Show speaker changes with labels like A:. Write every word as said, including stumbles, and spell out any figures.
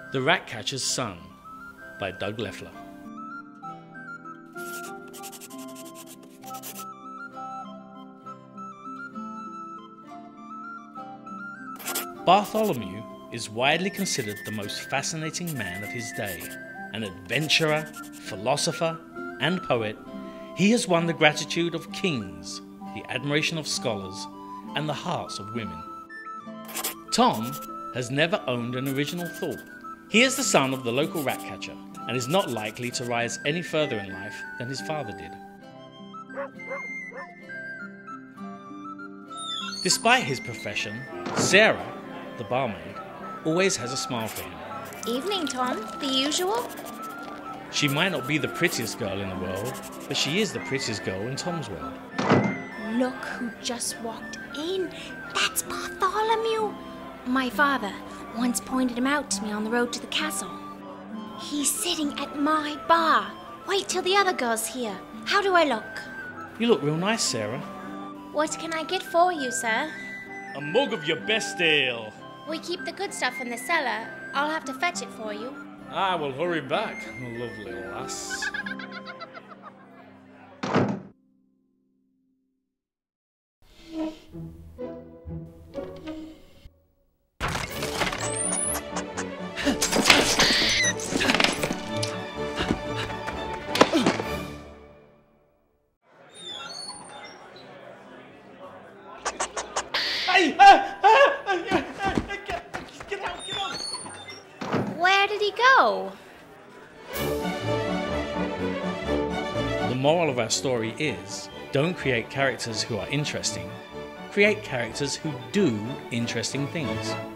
A: The Ratcatcher's Son by Doug Lefler. Bartholomew is widely considered the most fascinating man of his day. An adventurer, philosopher, and poet, he has won the gratitude of kings, the admiration of scholars, and the hearts of women. Tom has never owned an original thought. He is the son of the local ratcatcher and is not likely to rise any further in life than his father did. Despite his profession, Sarah, the barmaid, always has a smile for him.
B: Evening, Tom. The usual?
A: She might not be the prettiest girl in the world, but she is the prettiest girl in Tom's world.
B: Look who just walked in. That's Bartholomew. My father once pointed him out to me on the road to the castle. He's sitting at my bar. Wait till the other girl's here. How do I look?
A: You look real nice, Sarah.
B: What can I get for you, sir?
A: A mug of your best ale.
B: We keep the good stuff in the cellar. I'll have to fetch it for you.
A: I will hurry back, lovely lass. Hey! Ah, ah, ah, get, get out, get out!
B: Where did he go?
A: The moral of our story is, don't create characters who are interesting. Create characters who do interesting things.